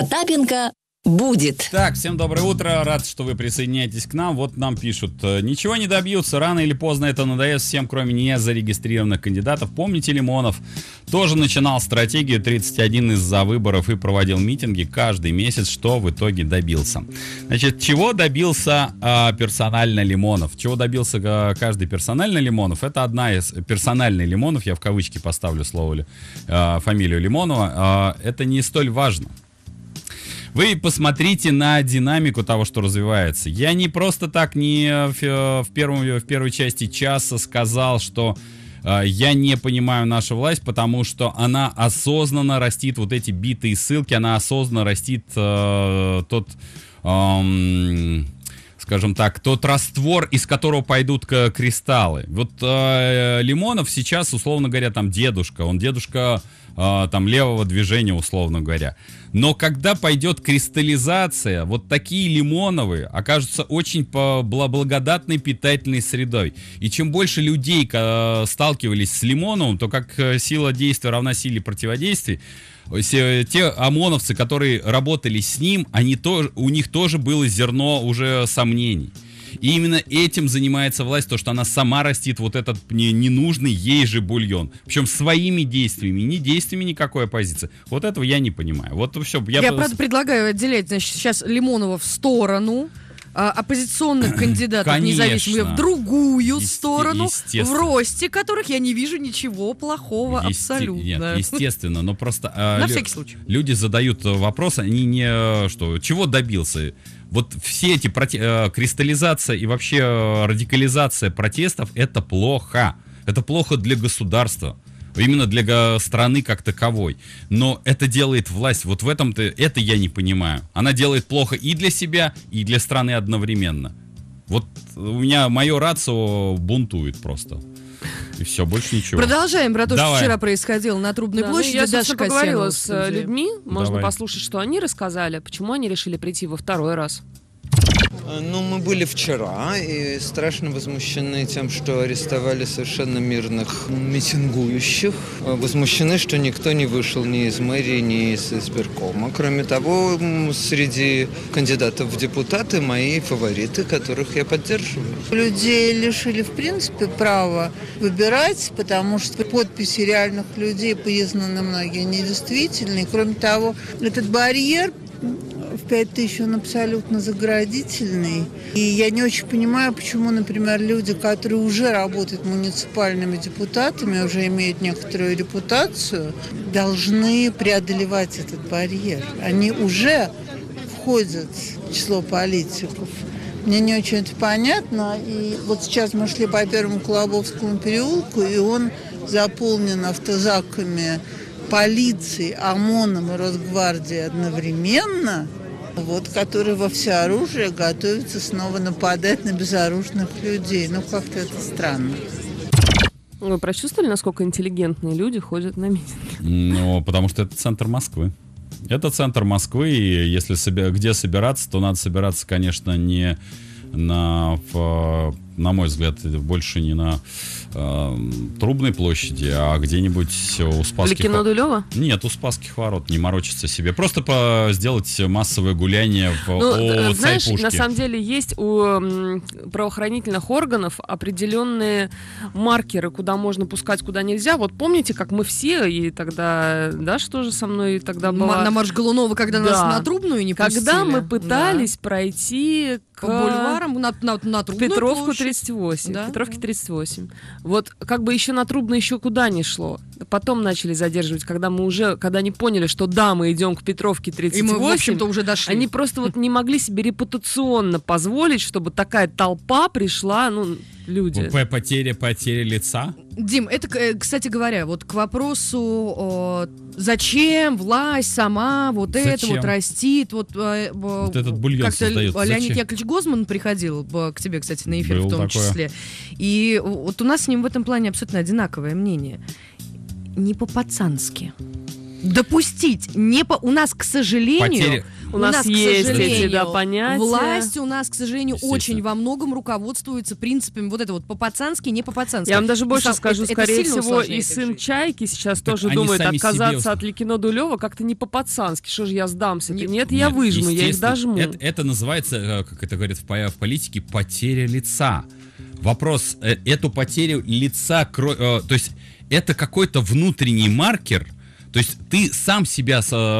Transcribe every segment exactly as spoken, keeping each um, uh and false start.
Потапенко будет. Так, всем доброе утро, рад, что вы присоединяетесь к нам. Вот нам пишут, ничего не добьются, рано или поздно это надоест всем, кроме незарегистрированных кандидатов. Помните, Лимонов тоже начинал стратегию тридцать один из-за выборов и проводил митинги каждый месяц, что в итоге добился. Значит, чего добился э, персонально Лимонов? Чего добился э, каждый персонально Лимонов? Это одна из персональных Лимонов, я в кавычки поставлю слово, э, фамилию Лимонова, э, это не столь важно. Вы посмотрите на динамику того, что развивается. Я не просто так не в, в, первом, в первой части часа сказал, что э, я не понимаю нашу власть, потому что она осознанно растит вот эти битые ссылки, она осознанно растит э, тот... Э, скажем так, тот раствор, из которого пойдут кристаллы. Вот э, Лимонов сейчас, условно говоря, там дедушка, он дедушка э, там левого движения, условно говоря. Но когда пойдет кристаллизация, вот такие Лимоновы окажутся очень благодатной питательной средой. И чем больше людей э, сталкивались с Лимоновым, то как сила действия равна силе противодействия, те ОМОНовцы, которые работали с ним, они тоже, у них тоже было зерно уже сомнений. И именно этим занимается власть, то, что она сама растит вот этот ненужный ей же бульон. Причем своими действиями, не действиями никакой оппозиции. Вот этого я не понимаю. Вот все. Я, я правда предлагаю отделять, значит, сейчас Лимонова в сторону, оппозиционных кандидатов независимых в другую Есте- сторону, в росте которых я не вижу ничего плохого Есте- абсолютно. Нет, естественно, но просто на лю- всякий случай. Люди задают вопрос, они не что, чего добился. Вот все эти проте- э, кристаллизация и вообще э, радикализация протестов — это плохо. Это плохо для государства. Именно для страны как таковой. Но это делает власть. Вот в этом-то это я не понимаю. Она делает плохо и для себя, и для страны одновременно. Вот у меня мое рацио бунтует просто. И все, больше ничего. Продолжаем про то, Давай. что вчера происходило на Трубной да, площади. Ну, я, Даша поговорила с людьми. Можно Давай. послушать, что они рассказали, почему они решили прийти во второй раз. Ну, мы были вчера и страшно возмущены тем, что арестовали совершенно мирных митингующих. Возмущены, что никто не вышел ни из мэрии, ни из избиркома. Кроме того, среди кандидатов в депутаты мои фавориты, которых я поддерживаю. Людей лишили, в принципе, права выбирать, потому что подписи реальных людей признаны многие недействительными. Кроме того, этот барьер в пять тысяч он абсолютно заградительный. И я не очень понимаю, почему, например, люди, которые уже работают муниципальными депутатами, уже имеют некоторую репутацию, должны преодолевать этот барьер. Они уже входят в число политиков. Мне не очень это понятно. И вот сейчас мы шли по Первому Колобовскому переулку, и он заполнен автозаками полиции, ОМОНом и Росгвардией одновременно, вот, которые во всеоружие готовятся снова нападать на безоружных людей. Ну, как-то это странно. Вы прочувствовали, насколько интеллигентные люди ходят на митинги? Ну, потому что это центр Москвы. Это центр Москвы, и если соби- где собираться, то надо собираться, конечно, не на, в, на мой взгляд, больше не на э, Трубной площади, а где-нибудь у Спасских... Или Кино-Дулева? Нет, у Спасских ворот, не морочиться себе. Просто по... сделать массовое гуляние в ну, о знаешь, Цайпушке. На самом деле есть у м, правоохранительных органов определенные маркеры, куда можно пускать, куда нельзя. Вот помните, как мы все, и тогда, да, что же со мной тогда было? На марш Голунова, когда да. нас на Трубную не пустили. Когда мы пытались да. пройти к... По бульварам на, на, на Трубную Петровку площадь. тридцать восемь. Да? Петровке тридцать восемь. Вот как бы еще на Трубную еще куда не шло. Потом начали задерживать, когда мы уже, когда они поняли, что да, мы идем к Петровке тридцать восемь. И мы, в общем-то, уже дошли. Они просто вот не могли себе репутационно позволить, чтобы такая толпа пришла, ну, люди. Потеря, потеря лица? Дим, это, кстати говоря, вот к вопросу, о, зачем власть сама вот зачем? это вот растит, вот, вот этот бульон создает. Леонид зачем? Яковлевич Гозман приходил к тебе, кстати, на эфир Был в том такое. числе, и вот у нас с ним в этом плане абсолютно одинаковое мнение. Не по-пацански. допустить. Не по... У нас, к сожалению... Потеря... У, у нас, нас есть эти, да, понятия. Власть у нас, к сожалению, очень во многом руководствуется принципами вот это вот по-пацански, не по-пацански. Я вам даже больше сам, скажу, это, скорее это всего, и сын жить. Чайки сейчас так тоже думает отказаться от Ликино Дулева как-то не по-пацански. Что же я сдамся? Нет, нет, я выжму, я их дожму. Это, это называется, как это говорят в политике, потеря лица. Вопрос, эту потерю лица, то есть это какой-то внутренний маркер, то есть ты сам себя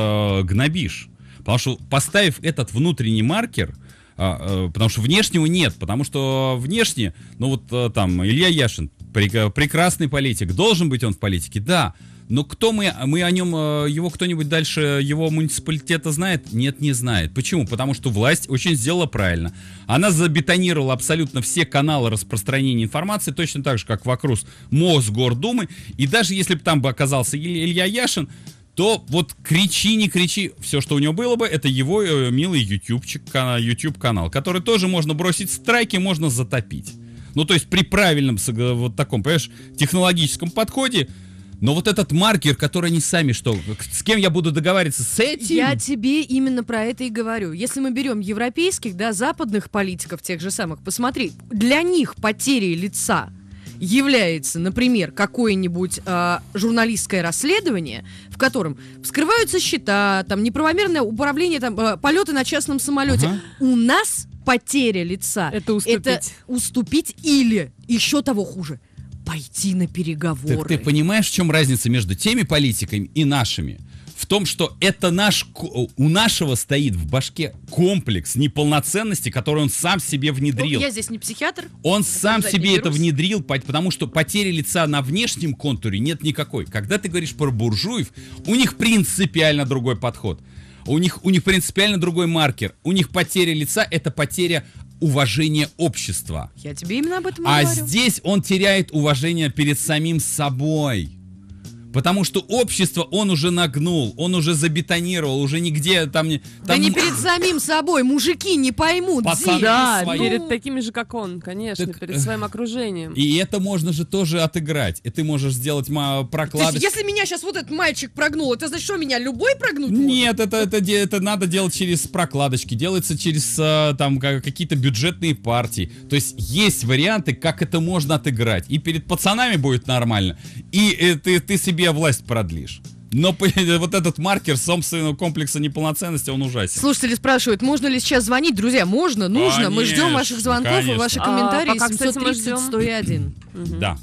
гнобишь. Потому что, поставив этот внутренний маркер, а, а, потому что внешнего нет, потому что внешне, ну вот а, там Илья Яшин, прек, прекрасный политик, должен быть он в политике, да, но кто мы, мы о нем, его кто-нибудь дальше его муниципалитета знает? Нет, не знает. Почему? Потому что власть очень сделала правильно. Она забетонировала абсолютно все каналы распространения информации, точно так же, как вокруг Мосгордумы, и даже если бы там бы оказался Илья Яшин, то вот кричи, не кричи, все, что у него было бы, это его э, милый ютубчик, YouTube-канал, который тоже можно бросить в страйки, можно затопить. Ну, то есть при правильном, вот таком, понимаешь, технологическом подходе, но вот этот маркер, который они сами, что, с кем я буду договариваться, с этим? Я тебе именно про это и говорю. Если мы берем европейских, да, западных политиков, тех же самых, посмотри, для них потери лица является, например, какое-нибудь э, журналистское расследование, в котором вскрываются счета, там неправомерное управление, там э, полеты на частном самолете. Ага. У нас потеря лица это уступить. это уступить или, еще того хуже, пойти на переговоры. Так ты понимаешь, в чем разница между теми политиками и нашими? В том, что это наш, у нашего стоит в башке комплекс неполноценности, который он сам себе внедрил. Ну, я здесь не психиатр. Он сам себе это внедрил, потому что потери лица на внешнем контуре нет никакой. Когда ты говоришь про буржуев, у них принципиально другой подход. У них, у них принципиально другой маркер. У них потеря лица — это потеря уважения общества. Я тебе именно об этом и а говорю. А здесь он теряет уважение перед самим собой. Потому что общество он уже нагнул, он уже забетонировал, уже нигде там... там... Да не перед самим собой, мужики не поймут. Пацаны да, свои. перед такими же, как он, конечно, так, перед своим окружением. И это можно же тоже отыграть. И ты можешь сделать прокладочку. Если меня сейчас вот этот мальчик прогнул, это значит, что меня любой прогнуть Нет, может? это, это, это надо делать через прокладочки, делается через там какие-то бюджетные партии. То есть есть варианты, как это можно отыграть. И перед пацанами будет нормально, и, и ты, ты себе власть продлишь. Но вот этот маркер собственного комплекса неполноценности, он ужасен. Слушатели спрашивают, можно ли сейчас звонить? Друзья, можно, нужно. Конечно, мы ждем ваших звонков конечно. И ваши комментарии. А, семьсот тридцать сто один. Да.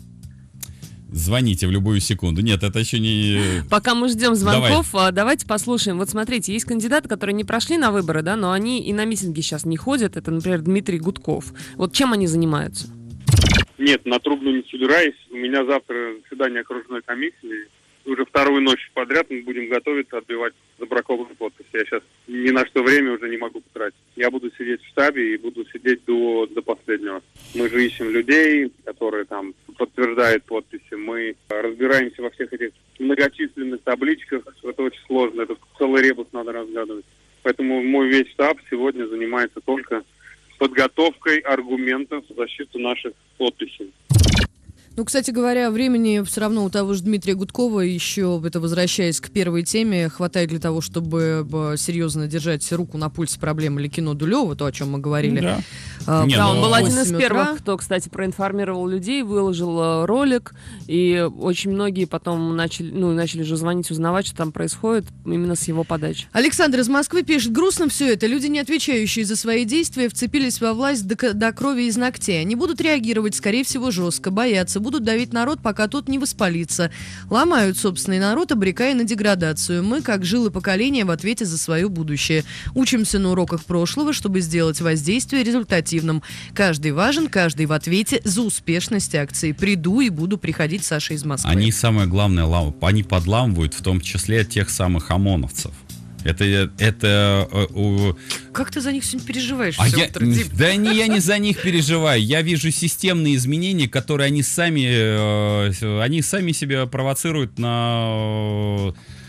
Звоните в любую секунду. Нет, это еще не... Пока мы ждем звонков, Давай. давайте послушаем. Вот смотрите, есть кандидаты, которые не прошли на выборы, да, но они и на митинги сейчас не ходят. Это, например, Дмитрий Гудков. Вот чем они занимаются? Нет, на трубну не собираюсь. У меня завтра заседание окружной комиссии. Уже вторую ночь подряд мы будем готовиться отбивать забракованные подписи. Я сейчас ни на что время уже не могу потратить. Я буду сидеть в штабе и буду сидеть до, до последнего. Мы же ищем людей, которые там подтверждают подписи. Мы разбираемся во всех этих многочисленных табличках. Это очень сложно. Это целый ребус надо разгадывать. Поэтому мой весь штаб сегодня занимается только подготовкой аргументов в защиту наших подписей. Ну, кстати говоря, времени все равно у того же Дмитрия Гудкова еще, это возвращаясь к первой теме, хватает для того, чтобы серьезно держать руку на пульсе проблемы Ликино Дулева, то, о чем мы говорили. Да, а, Не, да но... он был один из первых, кто, кстати, проинформировал людей, выложил ролик, и очень многие потом начали, ну, начали же звонить, узнавать, что там происходит именно с его подачи. Александр из Москвы пишет, грустно все это. Люди, не отвечающие за свои действия, вцепились во власть до, до крови из ногтей. Они будут реагировать, скорее всего, жестко, бояться, будут давить народ, пока тот не воспалится. Ломают собственный народ, обрекая на деградацию. Мы, как жилы поколения, в ответе за свое будущее. Учимся на уроках прошлого, чтобы сделать воздействие результативным. Каждый важен, каждый в ответе за успешность акции. Приду и буду приходить, Саша из Москвы. Они, самое главное, они подламывают в том числе тех самых ОМОНовцев. Это, это... Uh, как ты за них сегодня переживаешь? А все я, утро, да не, я не за них переживаю. Я вижу системные изменения, которые они сами, uh, они сами себя провоцируют на...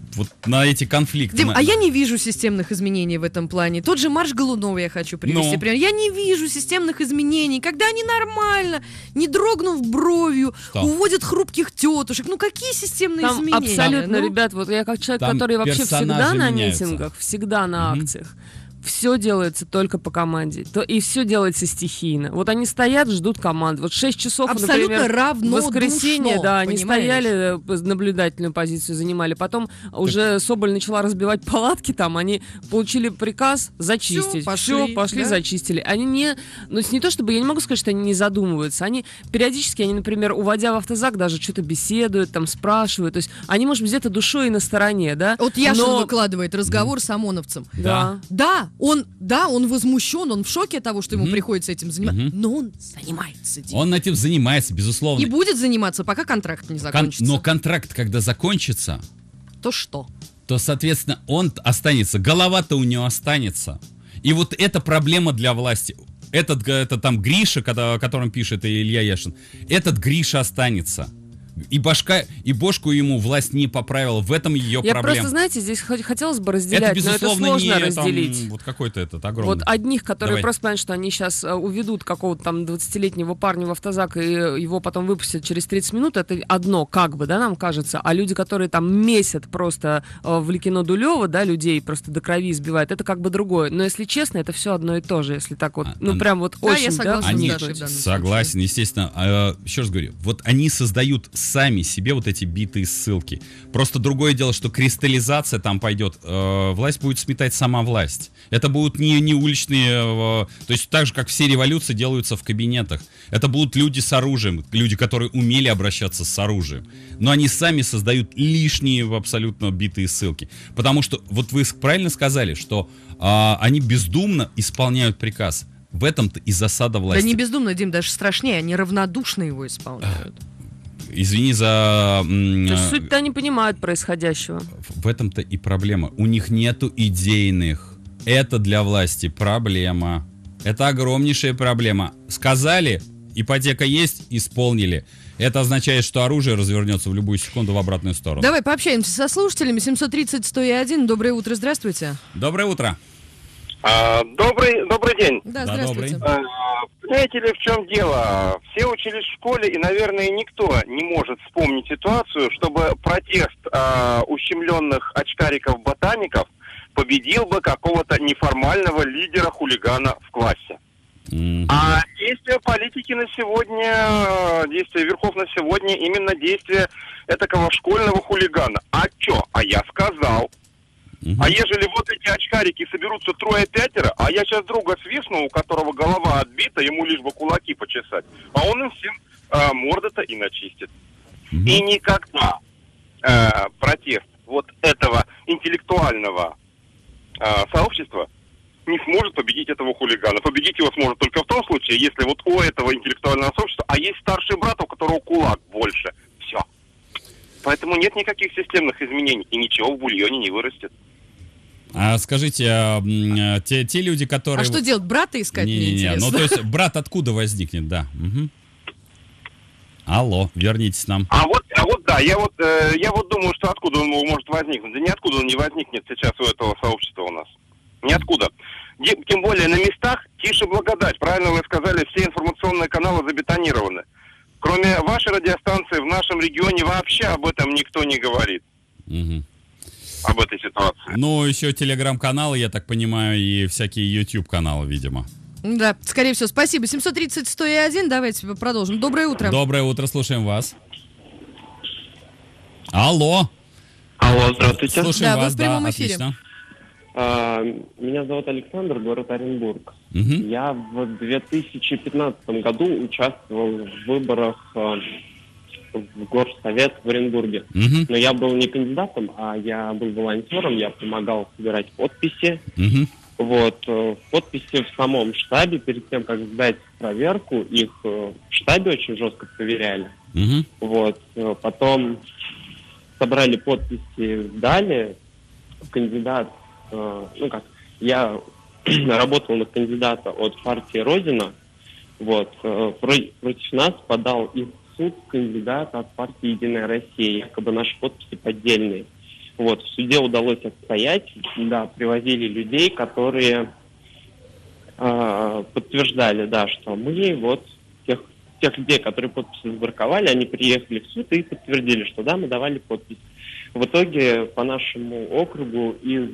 вот на эти конфликты. Дим, на... а я не вижу системных изменений в этом плане. Тот же марш Голунова я хочу привести. Ну. Пример. Я не вижу системных изменений, когда они нормально, не дрогнув бровью, Что? уводят хрупких тетушек. Ну какие системные Там изменения? абсолютно, Ну, ребят, вот я как человек, Там который вообще всегда на меняются. митингах, всегда на Мгм. акциях. Все делается только по команде. То, и все делается стихийно. Вот они стоят, ждут команд. Вот шесть часов, абсолютно например, в равнодушно, воскресенье, да, они понимаешь? стояли, э, наблюдательную позицию занимали. Потом уже Соболь начала разбивать палатки там, они получили приказ зачистить. Всё, Все, пошли, пошли, да? зачистили. Они не, ну не то чтобы, я не могу сказать, что они не задумываются. Они периодически, они, например, уводя в автозак, даже что-то беседуют, там спрашивают. То есть они, может быть, где-то душой и на стороне, да? Вот Яшин Но- выкладывает разговор с ОМОНовцем. Да. Да, он, да, он возмущен, он в шоке от того, что ему Мгм. приходится этим заниматься, Мгм. но он занимается. Дим. Он этим занимается, безусловно. И будет заниматься, пока контракт не Кон- закончится. Но контракт, когда закончится, То что? то, соответственно, он останется, голова-то у него останется. И вот эта проблема для власти. Этот, г- это там Гриша, когда- о котором пишет и Илья Яшин, этот Гриша останется. И башка, и бошку ему власть не поправила. В этом ее Я проблема. просто, знаете, здесь хот- хотелось бы разделять, это, но это безусловно, сложно не там, разделить. вот какой-то этот огромный. Вот одних, которые Давай. просто понимают, что они сейчас э, уведут какого-то там двадцатилетнего парня в автозак и э, его потом выпустят через тридцать минут, это одно, как бы, да, нам кажется. А люди, которые там месяц просто э, в Ликино Дулево, да, людей просто до крови избивают, это как бы другое. Но если честно, это все одно и то же, если так вот, А, ну а- прям вот Да, я очень, согласна да, с Они, Дашей в данном согласен, естественно. А, еще раз говорю, вот они создают сами себе вот эти битые ссылки. Просто другое дело, что кристаллизация там пойдет. Э, власть будет сметать сама власть. Это будут не, не уличные... э, то есть так же, как все революции делаются в кабинетах. Это будут люди с оружием. Люди, которые умели обращаться с оружием. Но они сами создают лишние абсолютно битые ссылки. Потому что, вот вы правильно сказали, что э, они бездумно исполняют приказ. В этом-то и засада власти. Да не бездумно, Дим, даже страшнее, они равнодушно его исполняют. Извини за... м, То есть э, суть-то они понимают происходящего. В этом-то и проблема. У них нету идейных. Это для власти проблема. Это огромнейшая проблема. Сказали, ипотека есть, исполнили. Это означает, что оружие развернется в любую секунду в обратную сторону. Давай пообщаемся со слушателями. семьсот тридцать сто один. Доброе утро, здравствуйте. Доброе утро. А, добрый, добрый день. Да, Да, здравствуйте. добрый. А, Понимаете ли, в чем дело? Все учились в школе, и, наверное, никто не может вспомнить ситуацию, чтобы протест а, ущемленных очкариков-ботаников победил бы какого-то неформального лидера-хулигана в классе. Мгм. А действия политики на сегодня, действия верхов на сегодня, именно действия этакого школьного хулигана. А чё? А я сказал. Мгм. А ежели вот эти очкарики соберутся трое-пятеро, а я сейчас друга свистну, у которого голова отбита, ему лишь бы кулаки почесать, а он им всем а, морды-то и начистит. Мгм. И никогда а, протест вот этого интеллектуального а, сообщества не сможет победить этого хулигана. Победить его сможет только в том случае, если вот у этого интеллектуального сообщества, а есть старший брат, у которого кулак больше. Все. Поэтому нет никаких системных изменений, и ничего в бульоне не вырастет. А скажите, а, м, те, те люди, которые... А что делать, брата искать, мне Не-не-не, ну интересно? то есть брат откуда возникнет, да. Мгм. Алло, вернитесь нам. А вот, а вот да, я вот, э, я вот думаю, что откуда он может возникнуть. Да ниоткуда он не возникнет сейчас у этого сообщества у нас. Ниоткуда. Де- Тем более на местах тише благодать. Правильно вы сказали, все информационные каналы забетонированы. Кроме вашей радиостанции, в нашем регионе вообще об этом никто не говорит. Мгм. Об этой ситуации. Ну, еще телеграм-каналы, я так понимаю, и всякие YouTube-каналы, видимо. Да, скорее всего, спасибо. семьсот тридцать сто один, давайте продолжим. Доброе утро. Доброе утро, слушаем вас. Алло. Алло, здравствуйте. Слушаем Да, вы вас, в прямом да, эфире. отлично. А, Меня зовут Александр, город Оренбург. Мгм. Я в две тысячи пятнадцатом году участвовал в выборах а, в Горсовет в Оренбурге. Мгм. Но я был не кандидатом, а я был волонтером, я помогал собирать подписи. Мгм. Вот, э, подписи в самом штабе, перед тем, как сдать проверку, их э, в штабе очень жестко проверяли. Мгм. Вот, э, потом собрали подписи, сдали, кандидат, э, ну как, я работал на кандидата от партии Родина, вот, э, про- против нас подал и в суд кандидат от партии Единая Россия, якобы наши подписи поддельные. Вот, в суде удалось отстоять, да, привозили людей, которые э, подтверждали, да, что мы вот тех, тех людей, которые подписи забраковали, они приехали в суд и подтвердили, что да, мы давали подпись. В итоге по нашему округу из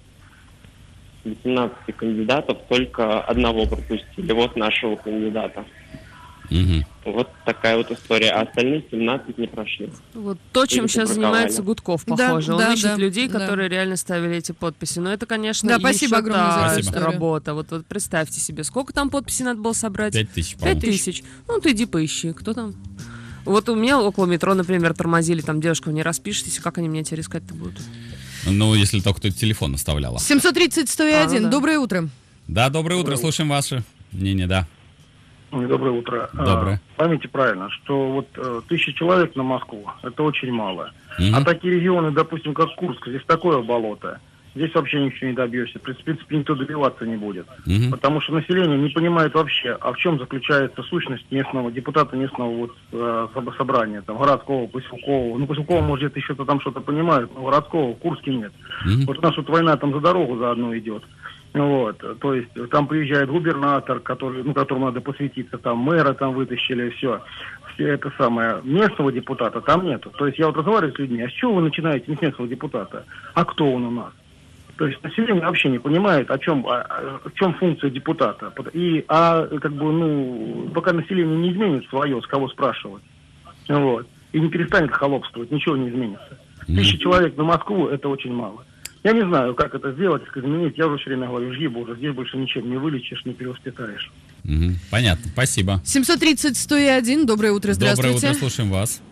восемнадцати кандидатов только одного пропустили, вот нашего кандидата. Угу. Вот такая вот история. А остальные семнадцать не прошли. Вот то, чем сейчас занимается Гудков, похоже. Да, Он да, ищет да, людей, да. которые реально ставили эти подписи. Но это, конечно, да, спасибо огромное за работа. Вот, вот представьте себе, сколько там подписей надо было собрать? Пять тысяч, Пять тысяч. Ну, ты иди поищи, кто там. Вот у меня около метро, например, тормозили, там девушка, вы не распишитесь, как они меня теперь искать-то будут? Ну, если только кто-то телефон оставляла. семьсот тридцать сто один, а, ну, да. Доброе утро. Да, доброе утро, доброе. Слушаем ваше мнение, да. Доброе утро. Доброе. А, поймите правильно, что вот э, тысяча человек на Москву, это очень мало. Mm-hmm. А такие регионы, допустим, как Курск, здесь такое болото. Здесь вообще ничего не добьешься. В принципе, никто добиваться не будет. Mm-hmm. Потому что население не понимает вообще, а в чем заключается сущность местного депутата, местного вот, э, собрания, там, городского, поселкового. Ну, поселкового, может, где-то еще там что-то понимают, но городского в Курске нет. Mm-hmm. Вот у нас вот война там за дорогу заодно идет. Вот, то есть там приезжает губернатор, который, ну, которому надо посвятиться, там мэра там вытащили, все. Все это самое. Местного депутата там нету. То есть я вот разговариваю с людьми, а с чего вы начинаете не с местного депутата? А кто он у нас? То есть население вообще не понимает, о чем, о, о чем функция депутата. И, а, как бы, ну, пока население не изменит свое, с кого спрашивать, вот, и не перестанет холопствовать, ничего не изменится. Тысяча человек на Москву – это очень мало. Я не знаю, как это сделать, как изменить. Я уже все время говорю, жги, боже, здесь больше ничем не вылечишь, не перевоспитаешь. Угу. Понятно, спасибо. семьсот тридцать сто один, доброе утро, здравствуйте. Доброе утро, слушаем вас.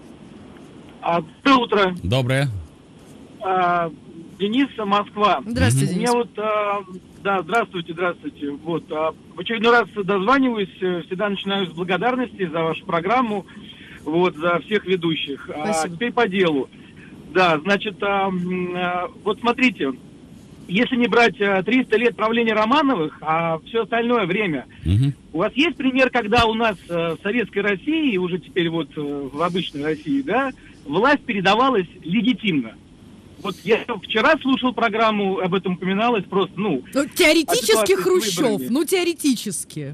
А, доброе утро. Доброе. А, Денис, Москва. Здравствуйте, У меня вот, а, да, здравствуйте, здравствуйте. Вот, а, в очередной раз дозваниваюсь, всегда начинаю с благодарности за вашу программу, вот, за всех ведущих. А, теперь по делу. Да, значит, а, а, вот смотрите, если не брать а, триста лет правления Романовых, а все остальное время, угу. у вас есть пример, когда у нас а, в Советской России, уже теперь вот а, в обычной России, да, власть передавалась легитимно? Вот я вчера слушал программу, об этом упоминалось просто, ну... ну теоретически Хрущев, ну теоретически.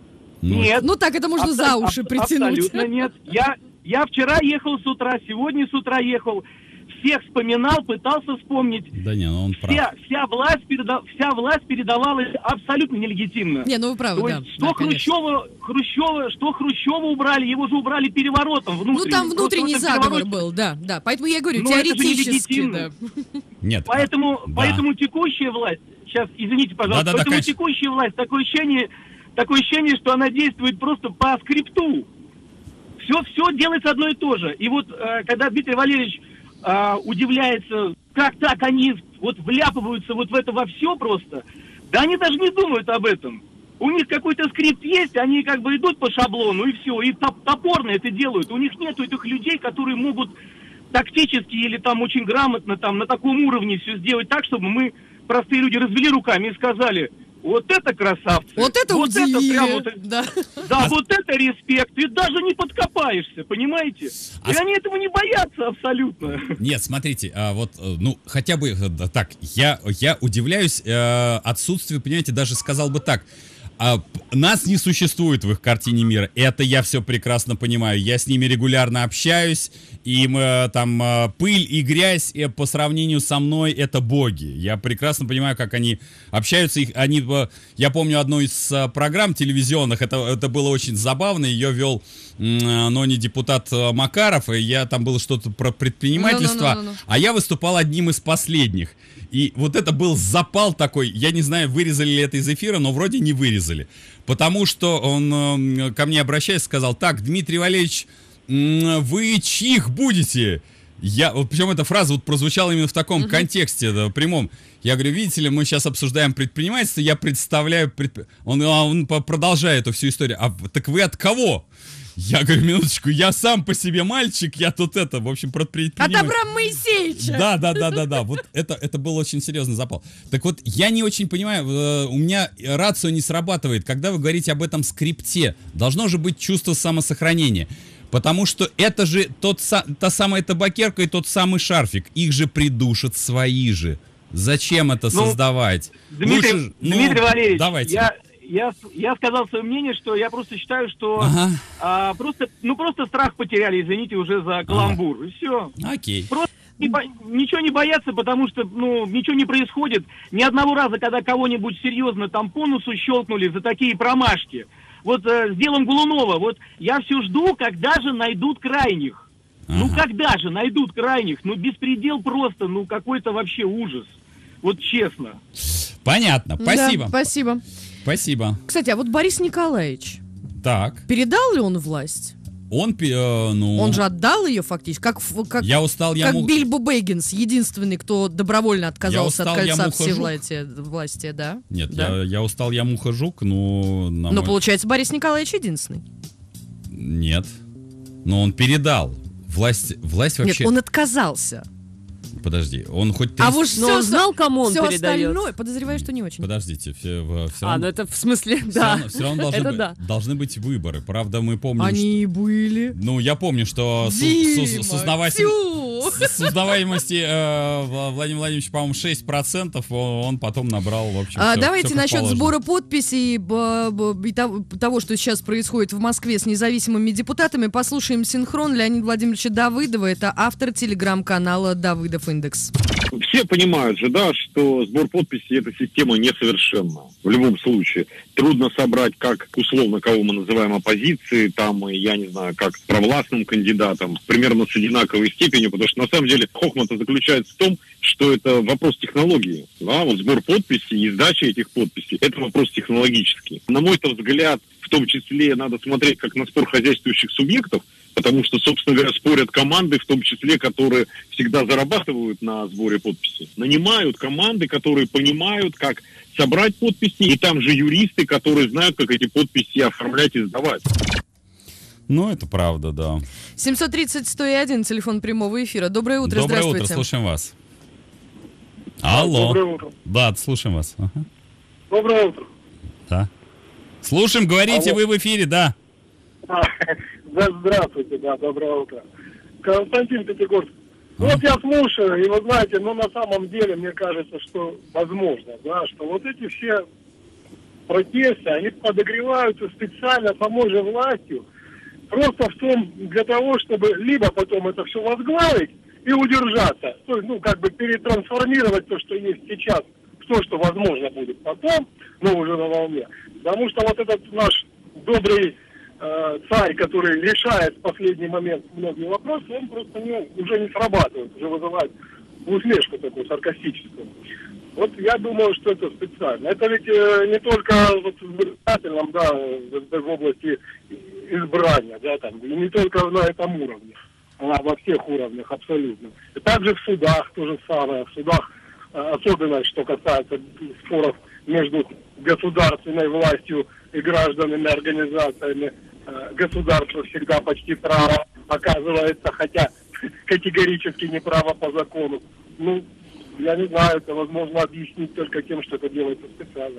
Нет. Ну так, это можно абсо- за уши притянуть. Абсолютно нет. Я, я вчера ехал с утра, сегодня с утра ехал, всех вспоминал, пытался вспомнить. Да не, ну он прав. Вся, вся, власть, переда, вся власть передавалась абсолютно нелегитимно. Не, ну вы правы, То да. есть, что, да, Хрущева, Хрущева, что Хрущева убрали, его же убрали переворотом внутренним. Ну там внутренний заговор был, да, да. Поэтому я говорю, но теоретически, да. Нет. Поэтому, да. поэтому текущая власть, сейчас, извините, пожалуйста, да, да, поэтому да, текущая власть, такое ощущение, такое ощущение, что она действует просто по скрипту. Все, все делается одно и то же. И вот, э, когда Дмитрий Валерьевич э, удивляется, как так они вот вляпываются вот в это во все просто, да они даже не думают об этом. У них какой-то скрипт есть, они как бы идут по шаблону, и все, и топорно это делают. У них нету этих людей, которые могут тактически или там очень грамотно там на таком уровне все сделать так, чтобы мы, простые люди, развели руками и сказали: вот это красавцы. Вот это вот удивили. Это прям вот, да, да а... вот это респект. Ты даже не подкопаешься, понимаете? А... И они этого не боятся абсолютно. Нет, смотрите, а, вот, ну, хотя бы так, я, я удивляюсь э, отсутствию, понимаете, даже сказал бы так. А, нас не существует в их картине мира. Это я все прекрасно понимаю. Я с ними регулярно общаюсь. И мы, там пыль и грязь и по сравнению со мной это боги. Я прекрасно понимаю, как они общаются. Их, они, я помню одну из программ телевизионных. Это, это было очень забавно. Ее вел, но не депутат Макаров. И я там было что-то про предпринимательство. No, no, no, no, no. А я выступал одним из последних. И вот это был запал такой, я не знаю, вырезали ли это из эфира, но вроде не вырезали. Потому что он э, ко мне обращаясь сказал: так, Дмитрий Валерьевич, э, вы чьих будете? Я, вот, причем эта фраза вот прозвучала именно в таком uh-huh. контексте, да, прямом. Я говорю: видите ли, мы сейчас обсуждаем предпринимательство, я представляю... Предп... Он, он продолжает эту всю историю. А так вы от кого? Я говорю: минуточку, я сам по себе мальчик, я тут это, в общем, про предприниматель. От Абрама Моисеевича. Да, да, да, да, да, вот это, это был очень серьезный запал. Так вот, я не очень понимаю, у меня рацио не срабатывает, когда вы говорите об этом скрипте. Должно же быть чувство самосохранения. Потому что это же тот, та самая табакерка и тот самый шарфик. Их же придушат свои же. Зачем это ну, создавать? Дмитрий, Лучше, Дмитрий ну, Валерьевич, давайте. Я, я, я сказал свое мнение, что я просто считаю, что ага. а, просто, ну, просто страх потеряли, извините, уже за каламбур. Ага. И все. Окей. Просто не бо... ничего не бояться, потому что ну, ничего не происходит. Ни одного раза, когда кого-нибудь серьезно там по носу щелкнули за такие промашки. Вот э, с делом Голунова, вот я все жду, когда же найдут крайних. Ага. Ну когда же найдут крайних? Ну беспредел просто, ну какой-то вообще ужас. Вот честно. Понятно, спасибо. Да, спасибо. Спасибо. Кстати, а вот Борис Николаевич, так. передал ли он власть? Он, э, ну... он же отдал ее фактически, как, как, я устал, я как мух... Бильбо Бэггинс, единственный, кто добровольно отказался устал, от кольца всевластия, власти, да? Нет, да? Я, я устал, я муха-жук, но... Но мой... получается, Борис Николаевич единственный. Нет, но он передал. Власть, власть вообще... Нет, он отказался. Подожди, он хоть... А уж все, он знал, кому он все передает. остальное, подозреваю, что не очень. Подождите, все, все равно... А, ну это в смысле, все да. Равно, все равно должны, это быть, да. должны быть выборы. Правда, мы помним, Они что... были. Ну, я помню, что Дима, с, с, с, узнаватель... с узнаваемости э, Владимир Владимирович, по-моему, шесть процентов, он потом набрал, в общем, а, все, давайте все насчет положено. сбора подписей б, б, и того, того, что сейчас происходит в Москве с независимыми депутатами, послушаем синхрон Леонида Владимировича Давыдова. Это автор телеграм-канала «Давыдов Индекс». Все понимают же, да, что сбор подписей — это система несовершенна. В любом случае. Трудно собрать, как условно, кого мы называем оппозицией, там, я не знаю, как провластным кандидатом, примерно с одинаковой степенью, потому что на самом деле хохма-то заключается в том, что это вопрос технологии. Да? Вот сбор подписей и сдача этих подписей — это вопрос технологический. На мой взгляд, в том числе надо смотреть как на спор хозяйствующих субъектов, потому что, собственно говоря, спорят команды, в том числе, которые всегда зарабатывают на сборе подписей. Нанимают команды, которые понимают, как собрать подписи, и там же юристы, которые знают, как эти подписи оформлять и сдавать. Ну, это правда, да. семьсот тридцать сто один, телефон прямого эфира. Доброе утро, Доброе здравствуйте. утро, слушаем вас. Алло. Доброе утро. Да, слушаем вас. Ага. Доброе утро. Да. Слушаем, говорите, Алло. вы в эфире, да. А, здравствуйте, да, доброе утро. Константин Пятигорск. Ну, вот я слушаю, и вы знаете, ну, на самом деле, мне кажется, что возможно, да, что вот эти все протесты, они подогреваются специально самой же властью, просто в том, для того, чтобы либо потом это все возглавить и удержаться, то есть, ну, как бы перетрансформировать то, что есть сейчас, в то, что возможно будет потом, но уже на волне. Потому что вот этот наш добрый э, царь, который решает в последний момент многие вопросы, он просто не, уже не срабатывает, уже вызывает усмешку такую саркастическую. Вот я думаю, что это специально. Это ведь э, не только вот в избирательном, да, в, в области избрания, да, там, и не только на этом уровне, а во всех уровнях абсолютно. И также в судах то же самое. В судах, э, особенно что касается споров между государственной властью и гражданами, организациями, э, государство всегда почти право оказывается, хотя категорически не право по закону. Ну, я не знаю, это возможно объяснить только тем, что это делается специально.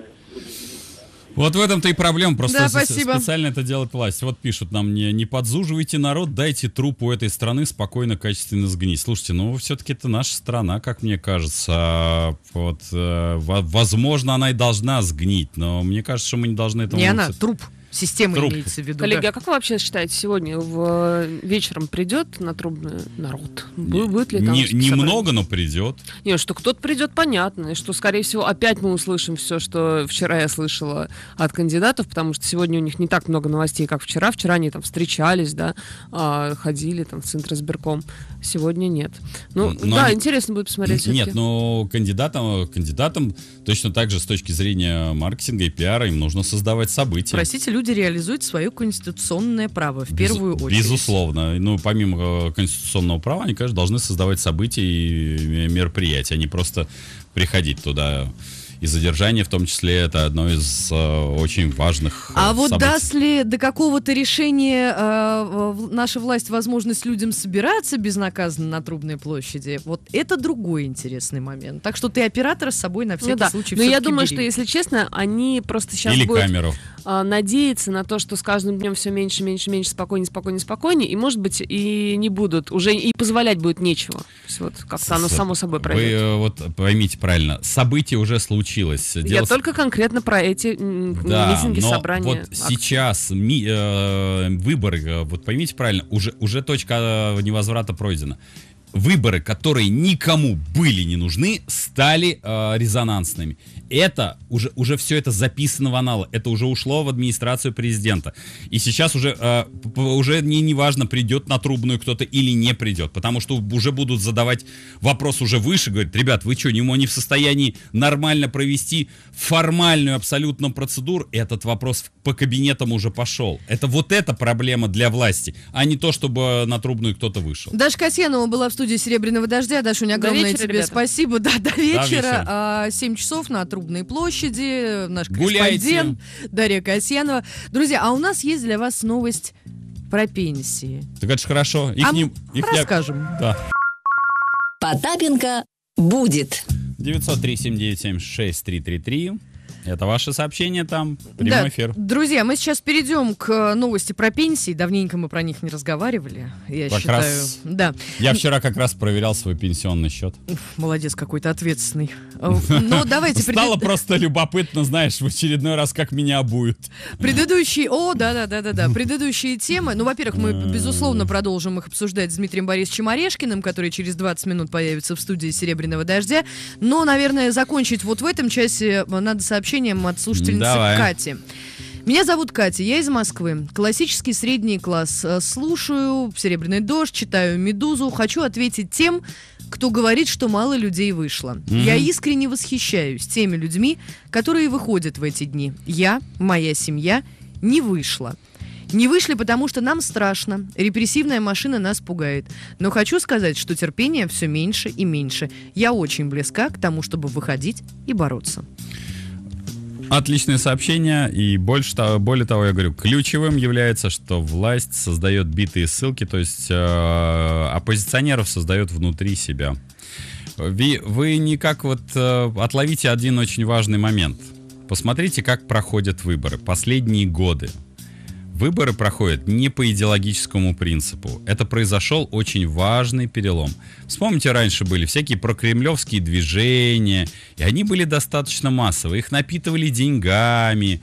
Вот в этом-то и проблема, просто да, с- спасибо. специально это делает власть. Вот пишут нам, не, не подзуживайте народ, дайте трупу этой страны спокойно, качественно сгнить. Слушайте, ну все-таки это наша страна, как мне кажется. Вот, э, возможно, она и должна сгнить, но мне кажется, что мы не должны этому... Не она, труп. Система Труп. имеется в виду. Коллеги, да. а как вы вообще считаете, сегодня в, вечером придет на трубный народ? Бу- Будет ли там Не- собрание? Немного, но придет. Нет, что кто-то придет, понятно, и что, скорее всего, опять мы услышим все, что вчера я слышала от кандидатов, потому что сегодня у них не так много новостей, как вчера. Вчера они там встречались, да, а, ходили там в Центризбирком. Сегодня нет. Ну, Но да, они- интересно будет посмотреть все-таки. Нет, но кандидатам, кандидатам точно так же с точки зрения маркетинга и пиара им нужно создавать события. Простите, люди реализуют свое конституционное право в первую Без- очередь. Безусловно. Ну, помимо э, конституционного права, они, конечно, должны создавать события и мероприятия, а не просто приходить туда. И задержание, в том числе, это одно из э, очень важных э, А вот событий. даст ли до какого-то решения э, в- наша власть возможность людям собираться безнаказанно на Трубной площади, вот это другой интересный момент. Так что ты оператора с собой на всякий Ну да, случай но я всё-таки думаю, бери. что, если честно, они просто сейчас Или будут... камеру. а, надеяться на то, что с каждым днем все меньше, меньше, меньше, спокойнее, спокойнее, спокойнее, и, может быть, и не будут, уже и позволять будет нечего. То есть вот как-то оно само собой пройдет. Вы вот поймите правильно, событие уже случилось. Я Дело... только конкретно про эти да, митинги, но собрания. Вот акции. сейчас ми, э, выборы, вот поймите правильно, уже, уже точка невозврата пройдена. Выборы, которые никому были не нужны, стали э, резонансными. Это уже, уже все это записано в аналы. Это уже ушло в администрацию президента. И сейчас уже, э, уже не, не важно, придет на Трубную кто-то или не придет. Потому что уже будут задавать вопрос уже выше. Говорят, ребят, вы что, не, не в состоянии нормально провести формальную абсолютно процедуру? Этот вопрос по кабинетам уже пошел. Это вот эта проблема для власти, а не то, чтобы на Трубную кто-то вышел. Даша Касьянова была в студии «Серебряного дождя». Дашуня, огромное вечера, тебе ребята. спасибо. Да, до вечера. До вечера. А, семь часов на Трубной площади. Наш Гуляйте. корреспондент Дарья Касьянова. Друзья, а у нас есть для вас новость про пенсии. Так это же хорошо. Их А не, мы их не- расскажем. Да. Потапенко будет. девять три семь девять семь шесть три три три. Это ваше сообщение там. Прямой Да, эфир. друзья, мы сейчас перейдем к новости про пенсии. Давненько мы про них не разговаривали. Я Как считаю. раз- Да. Я вчера как раз проверял свой пенсионный счет. Уф, молодец какой-то ответственный. Ну, давайте... Стало пред- просто любопытно, знаешь, в очередной раз, как меня обуют. Предыдущие, о, да-да-да-да-да, предыдущие темы. Ну, во-первых, мы, безусловно, продолжим их обсуждать с Дмитрием Борисовичем Орешкиным, который через двадцать минут появится в студии «Серебряного дождя». Но, наверное, закончить вот в этом часе надо сообщением от слушательницы Давай. Кати. Меня зовут Катя, я из Москвы. Классический средний класс. Э, Слушаю «Серебряный дождь», читаю «Медузу». Хочу ответить тем, кто говорит, что мало людей вышло. Мгм. Я искренне восхищаюсь теми людьми, которые выходят в эти дни. Я, моя семья, не вышла. Не вышли, потому что нам страшно. Репрессивная машина нас пугает. Но хочу сказать, что терпения все меньше и меньше. Я очень близка к тому, чтобы выходить и бороться. Отличное сообщение. И больше того, более того, я говорю, ключевым является, что власть создает битые ссылки, то есть э, оппозиционеров создает внутри себя. Вы, вы никак вот э, отловите один очень важный момент. Посмотрите, как проходят выборы последние годы. Выборы проходят не по идеологическому принципу. Это произошел очень важный перелом. Вспомните, раньше были всякие прокремлевские движения, и они были достаточно массовые. Их напитывали деньгами,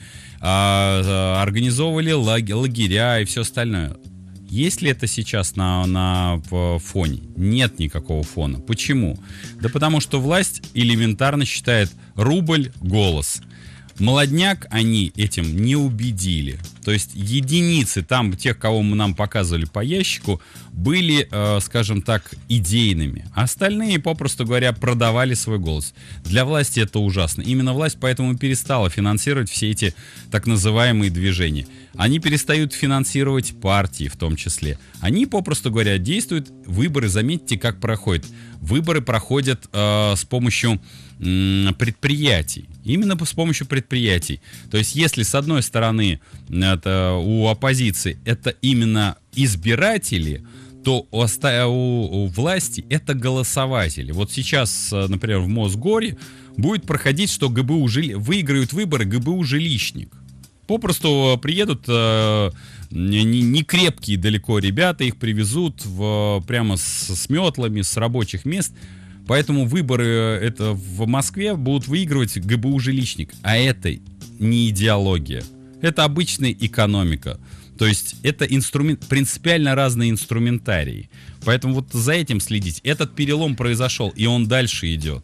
а, а, организовывали лагеря, лагеря и все остальное. Есть ли это сейчас на, на фоне? Нет никакого фона. Почему? Да потому что власть элементарно считает рубль — голос. Молодняк они этим не убедили. То есть единицы там, тех, кого мы нам показывали по ящику, были, э, скажем так, идейными. А остальные, попросту говоря, продавали свой голос. Для власти это ужасно. Именно власть поэтому перестала финансировать все эти так называемые движения. Они перестают финансировать партии в том числе. Они, попросту говоря, действуют. Выборы, заметьте, как проходят. Выборы проходят э, с помощью м, предприятий. Именно с помощью предприятий. То есть, если с одной стороны это, у оппозиции это именно избиратели, то у, оста- у, у власти это голосователи. Вот сейчас, например, в Мосгоре будет проходить, что ГБУ жили... выиграют выборы ГБУ жилищник. Попросту приедут э, не, не крепкие далеко ребята, их привезут в, прямо с, с метлами, с рабочих мест. Поэтому выборы это в Москве будут выигрывать ГБУ жилищник. А это не идеология. Это обычная экономика. То есть это инструмент, принципиально разные инструментарии. Поэтому вот за этим следить. Этот перелом произошел, и он дальше идет.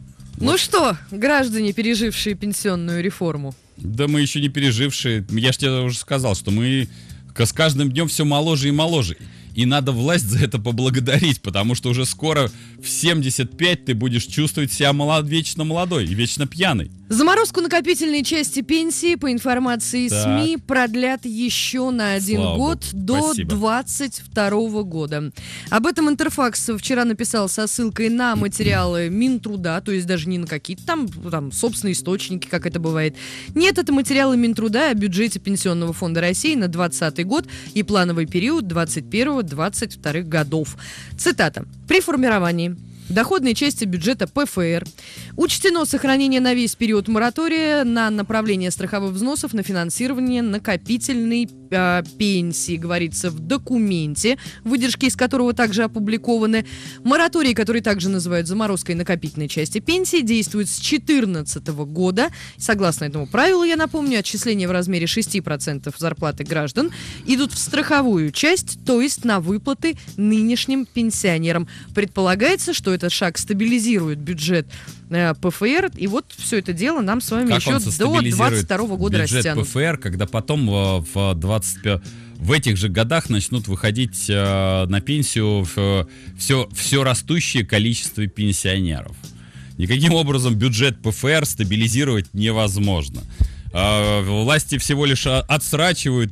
Ну Вот. что, граждане, пережившие пенсионную реформу? Да мы еще не пережившие. Я же тебе уже сказал, что мы с каждым днем все моложе и моложе. И надо власть за это поблагодарить, потому что уже скоро в семьдесят пять ты будешь чувствовать себя молод, вечно молодой и вечно пьяный. Заморозку накопительной части пенсии, по информации Так. СМИ, продлят еще на один Слава год Богу. до Спасибо. двадцать второго года. Об этом Интерфакс вчера написал со ссылкой на материалы Минтруда, то есть даже не на какие-то там, там собственные источники, как это бывает. Нет, это материалы Минтруда о бюджете Пенсионного фонда России на двадцатый год и плановый период двадцать первого — двадцать второго годов. Цитата. При формировании доходной части бюджета ПФР. Учтено сохранение на весь период моратория на направление страховых взносов на финансирование накопительной э, пенсии, говорится в документе, выдержки из которого также опубликованы. Мораторий, который также называют заморозкой накопительной части пенсии, действует с две тысячи четырнадцатого года. Согласно этому правилу, я напомню, отчисления в размере шесть процентов зарплаты граждан идут в страховую часть, то есть на выплаты нынешним пенсионерам. Предполагается, что этот шаг стабилизирует бюджет э, ПФР, и вот все это дело нам с вами как еще до двадцать второго года бюджет растянут. ПФР, когда потом э, в двадцать пятом в этих же годах начнут выходить э, на пенсию в, все, все растущее количество пенсионеров. Никаким образом бюджет ПФР стабилизировать невозможно. Э, власти всего лишь отсрачивают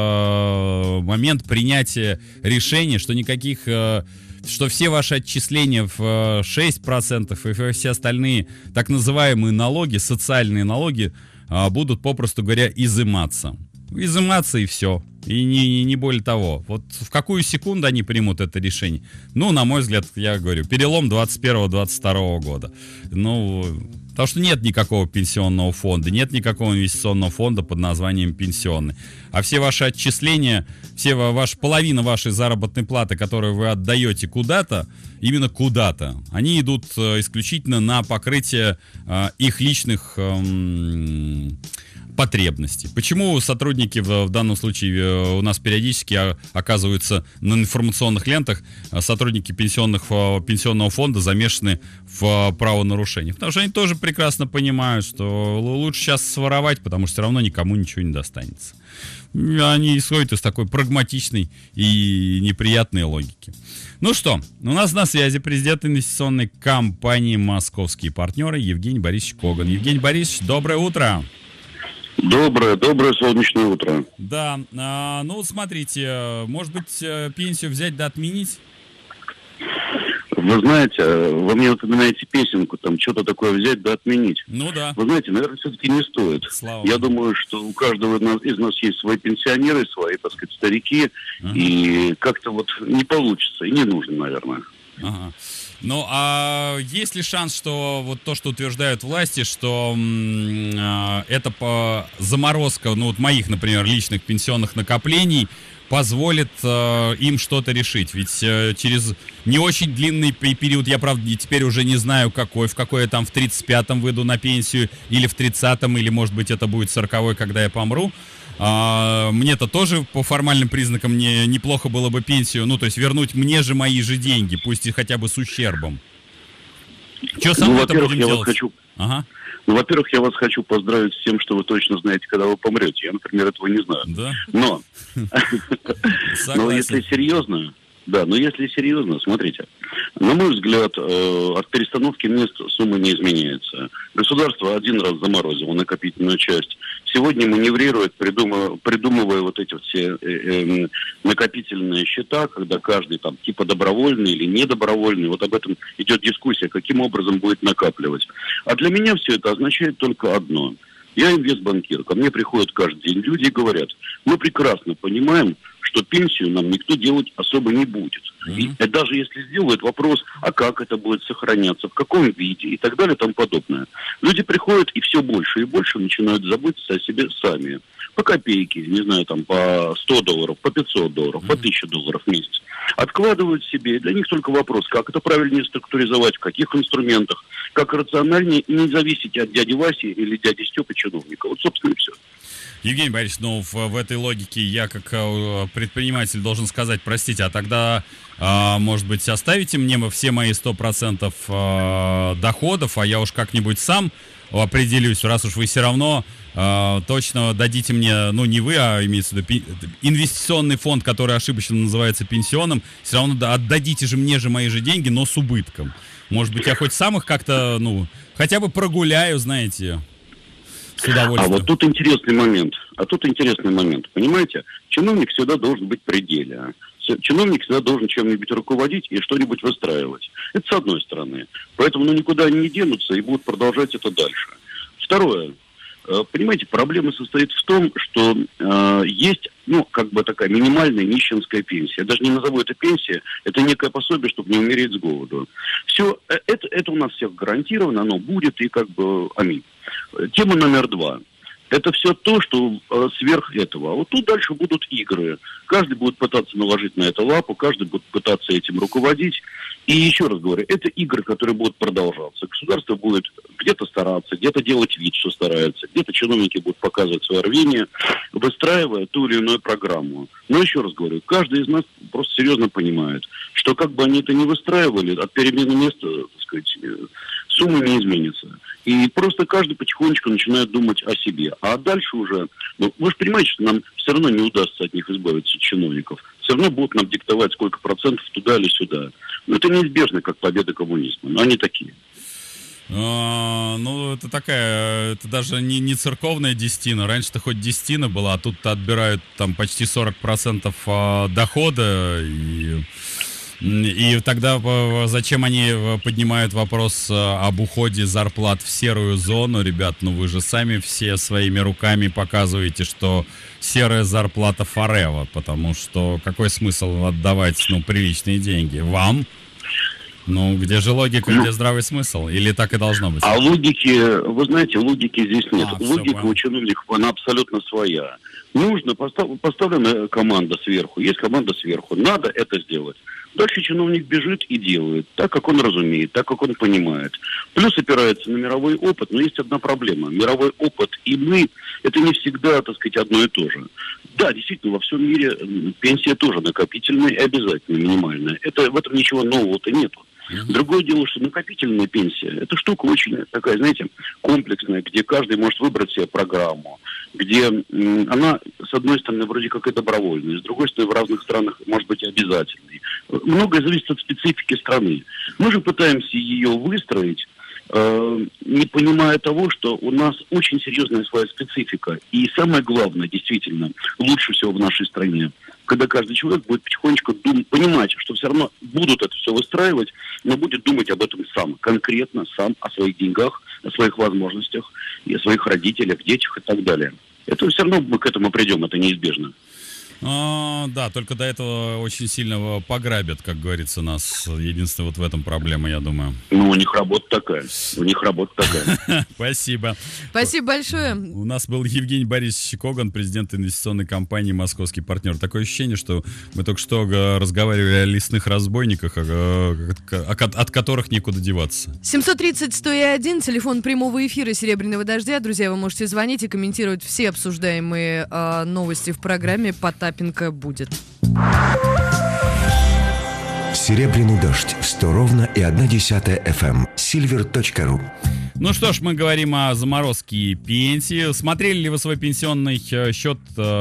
э, момент принятия решения, что никаких... Э, что все ваши отчисления в шесть процентов и все остальные так называемые налоги, социальные налоги, будут, попросту говоря, изыматься. Изыматься и все. И не, не более того. Вот в какую секунду они примут это решение? Ну, на мой взгляд, я говорю, перелом двадцать первого двадцать второго года. Ну, потому что нет никакого пенсионного фонда, нет никакого инвестиционного фонда под названием пенсионный. А все ваши отчисления, все ваша половина вашей заработной платы, которую вы отдаете куда-то, именно куда-то, они идут исключительно на покрытие э, их личных э, потребностей. Почему сотрудники в, в данном случае у нас периодически оказываются на информационных лентах, сотрудники пенсионных, пенсионного фонда замешаны в правонарушениях? Потому что они тоже прекрасно понимают, что лучше сейчас своровать, потому что все равно никому ничего не достанется. Они исходят из такой прагматичной и неприятной логики. Ну что, у нас на связи президент инвестиционной компании «Московские партнеры» Евгений Борисович Коган. Евгений Борисович, доброе утро. Доброе, доброе солнечное утро. Да, а, ну смотрите, может быть, пенсию взять да отменить? Вы знаете, вы мне напоминаете песенку, там что-то такое взять да отменить. Ну да. Вы знаете, наверное, все-таки не стоит. Слава Я думаю, что у каждого из нас, из нас есть свои пенсионеры, свои, так сказать, старики, ага. и как-то вот не получится, и не нужно, наверное. Ага. Ну, а есть ли шанс, что вот то, что утверждают власти, что м, э, это по заморозка, ну, вот моих, например, личных пенсионных накоплений позволит э, им что-то решить? Ведь э, через не очень длинный период, я, правда, теперь уже не знаю, какой, в какой я там в тридцать пятом выйду на пенсию, или в тридцатом, или, может быть, это будет сороковой, когда я помру. А, мне-то тоже по формальным признакам не, неплохо было бы пенсию, ну, то есть вернуть мне же мои же деньги, пусть и хотя бы с ущербом. Что со мной ну, это будем я делать? Вас хочу... Ага. Ну, во-первых, я вас хочу поздравить с тем, что вы точно знаете, когда вы помрете. Я, например, этого не знаю. Да? Но, но если серьезно, да, но если серьезно, смотрите, на мой взгляд, э, от перестановки мест сумма не изменяется. Государство один раз заморозило накопительную часть. Сегодня маневрирует, придумывая, придумывая вот эти все э, э, накопительные счета, когда каждый там типа добровольный или недобровольный, вот об этом идет дискуссия, каким образом будет накапливать. А для меня все это означает только одно. Я инвестбанкир, ко мне приходят каждый день люди и говорят, мы прекрасно понимаем, что пенсию нам никто делать особо не будет. Mm-hmm. И даже если сделают, вопрос, а как это будет сохраняться, в каком виде и так далее и тому подобное. Люди приходят и все больше и больше начинают заботиться о себе сами. По копейке, не знаю, там по сто долларов, по пятьсот долларов, mm-hmm. по тысяче долларов в месяц. Откладывают себе. Для них только вопрос, как это правильнее структуризовать, в каких инструментах, как рациональнее и не зависеть от дяди Васи или дяди Степы чиновника. Вот, собственно, и все. Евгений Борисович, ну, в, в этой логике я как э, предприниматель должен сказать, простите, а тогда, э, может быть, оставите мне все мои сто процентов э, доходов, а я уж как-нибудь сам определюсь, раз уж вы все равно э, точно дадите мне, ну, не вы, а имеется в виду инвестиционный фонд, который ошибочно называется пенсионным, все равно отдадите же мне же мои же деньги, но с убытком. Может быть, я хоть сам их как-то, ну, хотя бы прогуляю, знаете... А вот тут интересный момент. А тут интересный момент. Понимаете, чиновник всегда должен быть в пределе. Чиновник всегда должен чем-нибудь руководить и что-нибудь выстраивать. Это с одной стороны. Поэтому ну, никуда они не денутся и будут продолжать это дальше. Второе. Понимаете, проблема состоит в том, что э, есть, ну, как бы такая минимальная нищенская пенсия. Я даже не назову это пенсия, это некое пособие, чтобы не умереть с голоду. Все, это, это у нас всех гарантировано, оно будет, и как бы аминь. Тема номер два. Это все то, что э, сверх этого. А вот тут дальше будут игры. Каждый будет пытаться наложить на это лапу, каждый будет пытаться этим руководить. И еще раз говорю, это игры, которые будут продолжаться. Государство будет где-то стараться, где-то делать вид, что старается, где-то чиновники будут показывать свое рвение, выстраивая ту или иную программу. Но еще раз говорю, каждый из нас просто серьезно понимает, что как бы они это ни выстраивали, от перемены места, так сказать, сумма не изменится. И просто каждый потихонечку начинает думать о себе. А дальше уже, ну, вы же понимаете, что нам все равно не удастся от них избавиться, от чиновников. Все равно будут нам диктовать, сколько процентов туда или сюда. Но это неизбежно, как победа коммунизма. Но они такие. А, ну, это такая, это даже не, не церковная десятина. Раньше-то хоть десятина была, а тут отбирают там почти сорок процентов а, дохода. И... И тогда зачем они поднимают вопрос об уходе зарплат в серую зону? Ребят, ну вы же сами все своими руками показываете, что серая зарплата forever, потому что какой смысл отдавать, ну, приличные деньги? Вам? Ну, где же логика, где здравый смысл? Или так и должно быть? А логики, вы знаете, логики здесь нет. А, Логика у чиновников, она абсолютно своя. Нужно, постав, поставлена команда сверху, есть команда сверху, надо это сделать. Дальше чиновник бежит и делает, так, как он разумеет, так, как он понимает. Плюс опирается на мировой опыт, но есть одна проблема. Мировой опыт и мы, это не всегда, так сказать, одно и то же. Да, действительно, во всем мире пенсия тоже накопительная и обязательно минимальная. Это, в этом ничего нового-то нету. Другое дело, что накопительная пенсия, это штука очень такая, знаете, комплексная, где каждый может выбрать себе программу, где м, она, с одной стороны, вроде как и добровольная, с другой стороны, в разных странах может быть и обязательной. Многое зависит от специфики страны. Мы же пытаемся ее выстроить, э, не понимая того, что у нас очень серьезная своя специфика. И самое главное, действительно, лучше всего в нашей стране, когда каждый человек будет потихонечку дум- понимать, что все равно будут это все выстраивать, но будет думать об этом сам, конкретно сам, о своих деньгах, о своих возможностях, и о своих родителях, детях и так далее. Это все равно мы к этому придем, это неизбежно. А, да, только до этого очень сильно пограбят, как говорится, нас. Единственное, вот в этом проблема, я думаю. Ну, у них работа такая. У них работа такая. Спасибо. Спасибо большое. У нас был Евгений Борисович Коган, президент инвестиционной компании «Московский партнер». Такое ощущение, что мы только что разговаривали о лесных разбойниках, от которых некуда деваться. семьсот тридцать сто один, телефон прямого эфира «Серебряного дождя». Друзья, вы можете звонить и комментировать все обсуждаемые э, новости в программе «Потапенко будет». «Серебряный дождь», сто ровно и одна десятая эф эм, сильвер точка ру. Ну что ж, мы говорим о заморозке пенсии. Смотрели ли вы свой пенсионный счет?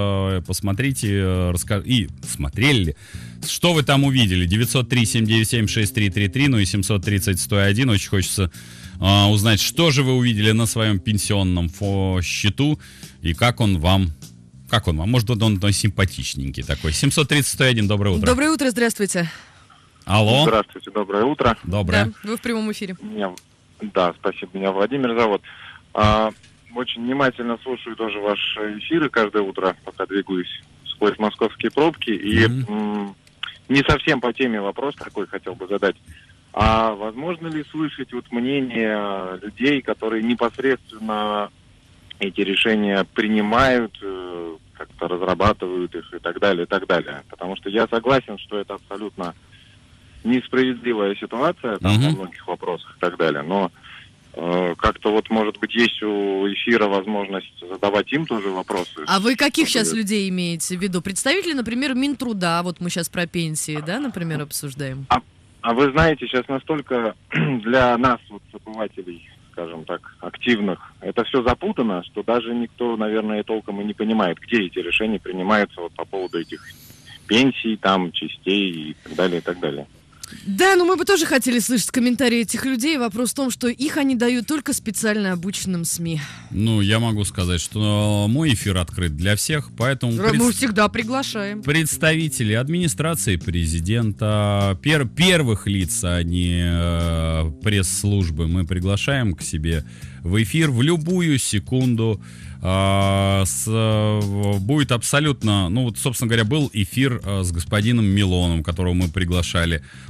Посмотрите, расскажите. И смотрели ли? Что вы там увидели? девятьсот три семь девять семь шесть три три три, ну и семьсот тридцать сто один. Очень хочется э, узнать, что же вы увидели на своем пенсионном фо- счету и как он вам... Как он вам? Может, он, он, он симпатичненький такой. семьсот тридцать сто один, доброе утро. Доброе утро, здравствуйте. Алло. Здравствуйте, доброе утро. Доброе. Да, вы в прямом эфире. Меня, да, спасибо. Меня Владимир зовут. А, очень внимательно слушаю тоже ваши эфиры каждое утро, пока двигаюсь сквозь московские пробки. И mm-hmm. м, не совсем по теме вопрос такой хотел бы задать. А возможно ли слышать вот мнение людей, которые непосредственно эти решения принимают, как-то разрабатывают их и так далее, и так далее. Потому что я согласен, что это абсолютно несправедливая ситуация там, uh-huh. во многих вопросах и так далее. Но э, как-то вот, может быть, есть у эфира возможность задавать им тоже вопросы. А вы каких сейчас людей имеете в виду? Представители, например, Минтруда, вот мы сейчас про пенсии, да, например, обсуждаем. А, а вы знаете, сейчас настолько для нас, вот, обывателей, скажем так, активных, это все запутано, что даже никто, наверное, толком и не понимает, где эти решения принимаются вот по поводу этих пенсий, там, частей и так далее, и так далее. Да, но мы бы тоже хотели слышать комментарии этих людей. Вопрос в том, что их они дают только специально обученным СМИ. Ну, я могу сказать, что мой эфир открыт для всех, поэтому... Мы пред... всегда приглашаем. Представители администрации президента, пер... первых лиц, а не э, пресс-службы, мы приглашаем к себе в эфир в любую секунду. Uh, с, uh, будет абсолютно, ну вот, собственно говоря, был эфир uh, с господином Милоном, которого мы приглашали.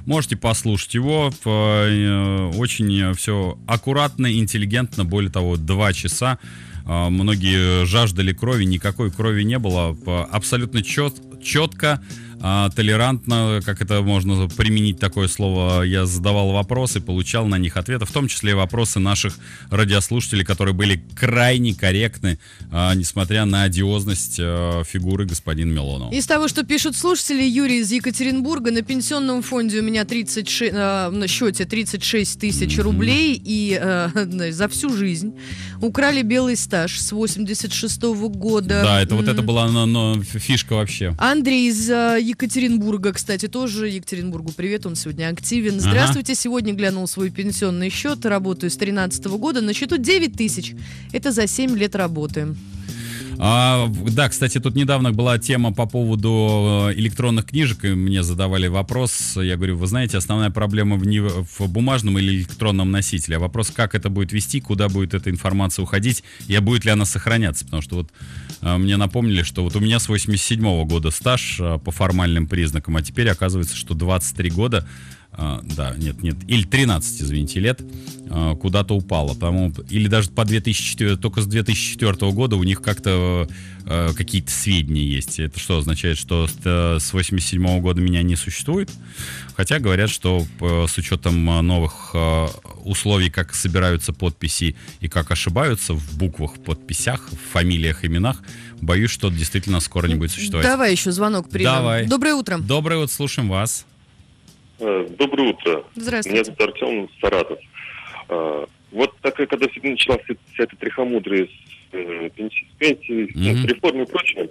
Можете послушать его. Очень все аккуратно, интеллигентно. Более того, два часа. Многие жаждали крови, никакой крови не было. Абсолютно чет, четко, толерантно, как это можно применить такое слово, я задавал вопросы, получал на них ответы, в том числе и вопросы наших радиослушателей, которые были крайне корректны, несмотря на одиозность фигуры господина Милонова. Из того, что пишут слушатели, Юрий из Екатеринбурга: на пенсионном фонде у меня тридцать шесть, на счете тридцать шесть тысяч mm-hmm. рублей, и э, за всю жизнь украли белый стаж с восемьдесят шестого года. Да, это mm-hmm. вот это была но, но, фишка вообще. Андрей из Екатеринбурга, кстати, тоже Екатеринбургу привет, он сегодня активен. Здравствуйте, ага. сегодня глянул свой пенсионный счет, работаю с тринадцатого года, на счету девять тысяч. Это за семь лет работы. А, да, кстати, тут недавно была тема по поводу электронных книжек, и мне задавали вопрос, я говорю, вы знаете, основная проблема в, не, в бумажном или электронном носителе, а вопрос, как это будет вести, куда будет эта информация уходить, и будет ли она сохраняться, потому что вот а, мне напомнили, что вот у меня с восемьдесят седьмого года стаж а, по формальным признакам, а теперь оказывается, что двадцать три года, Uh, да, нет, нет, или тринадцать, извините, лет uh, куда-то упало, потому, или даже по две тысячи четвёртому, только с две тысячи четвёртого года у них как-то uh, какие-то сведения есть. Это что означает, что с, с восемьдесят седьмого года меня не существует? Хотя говорят, что uh, с учетом новых uh, условий, как собираются подписи и как ошибаются в буквах, подписях, в фамилиях, именах, боюсь, что действительно скоро не будет существовать. Давай еще звонок примем. Давай. Доброе утро. Доброе утро, слушаем вас. Доброе утро. Здравствуйте. Меня зовут Артем, Саратов. Вот так, когда началась вся эта трихомудрия с пенсией, mm-hmm. с реформой и прочим,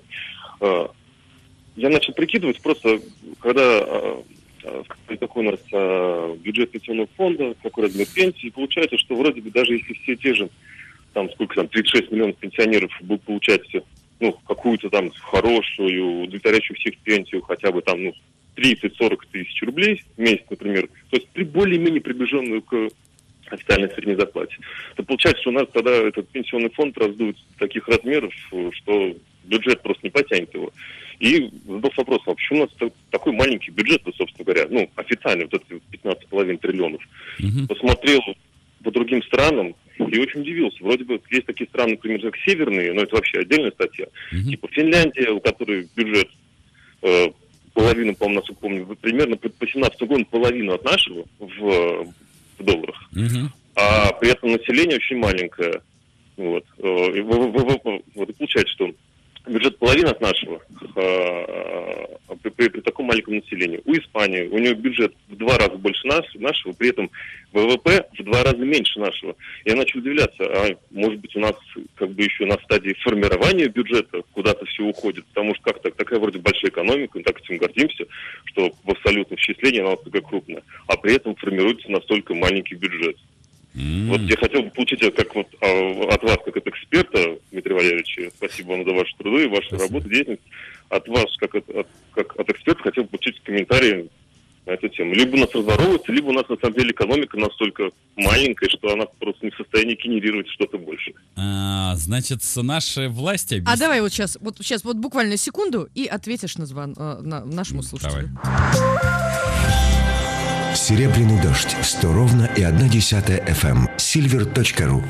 я начал прикидывать просто, когда какой у нас бюджет пенсионного фонда, какой размер пенсии, получается, что вроде бы даже если все те же, там сколько там, тридцать шесть миллионов пенсионеров будут получать, ну, какую-то там хорошую, удовлетворяющую всех пенсию, хотя бы там, ну, тридцать-сорок тысяч рублей в месяц, например, то есть при более-менее приближенную к официальной средней зарплате, то получается, что у нас тогда этот пенсионный фонд раздует таких размеров, что бюджет просто не потянет его. И задался вопрос, а почему у нас такой маленький бюджет, собственно говоря, ну, официальный, вот эти пятнадцать с половиной триллионов. Mm-hmm. Посмотрел по другим странам и очень удивился. Вроде бы есть такие страны, например, как северные, но это вообще отдельная статья, mm-hmm. типа Финляндия, у которой бюджет э, половину, по-моему, насколько помню, примерно по семнадцатому году половину от нашего в, в долларах. Uh-huh. А при этом население очень маленькое. Вот. И, вот, и получается, что бюджет половины от нашего а, при, при, при таком маленьком населении. У Испании, у нее бюджет в два раза больше наш, нашего, при этом ВВП в два раза меньше нашего. Я начал удивляться, а может быть у нас как бы еще на стадии формирования бюджета куда-то все уходит, потому что как-то такая вроде большая экономика, мы так этим гордимся, что в абсолютном исчислении она такая крупная, а при этом формируется настолько маленький бюджет. Mm. Вот я хотел бы получить как вот, а, от вас, как от эксперта, Дмитрий Валерьевич, спасибо вам за ваши труды, вашу спасибо. работу, деятельность. От вас, как от, от, как от эксперта, хотел бы получить комментарии на эту тему. Либо у нас разворовывается, либо у нас на самом деле экономика настолько маленькая, что она просто не в состоянии генерировать что-то больше. А, значит, наши власти... Объяс... А давай вот сейчас, вот сейчас вот буквально секунду и ответишь на звон э, на нашему слушателю. Давай. Серебряный дождь, сто ровно и одна десятая эф эм, сильвер точка ру.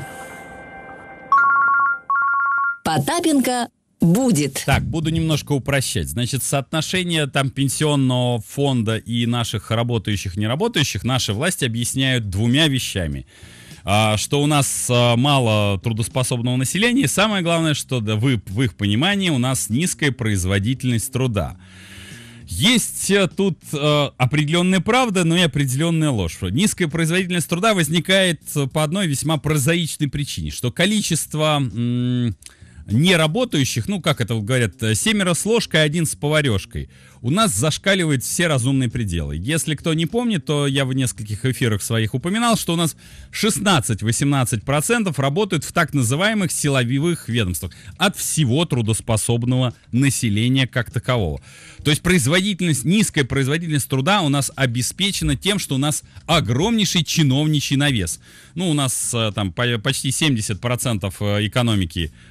Потапенко будет. Так, буду немножко упрощать. Значит, соотношение там пенсионного фонда и наших работающих, неработающих наши власти объясняют двумя вещами. А, что у нас а, мало трудоспособного населения, и самое главное, что да, в, в их понимании у нас низкая производительность труда. Есть тут э, определенная правда, но и определенная ложь. Низкая производительность труда возникает по одной весьма прозаичной причине, что количество м- неработающих, ну, как это говорят, семеро с ложкой, один с поварешкой, у нас зашкаливает все разумные пределы. Если кто не помнит, то я в нескольких эфирах своих упоминал, что у нас шестнадцать-восемнадцать процентов работают в так называемых силовых ведомствах от всего трудоспособного населения как такового. То есть производительность, низкая производительность труда у нас обеспечена тем, что у нас огромнейший чиновничий навес. Ну, у нас там почти семьдесят процентов экономики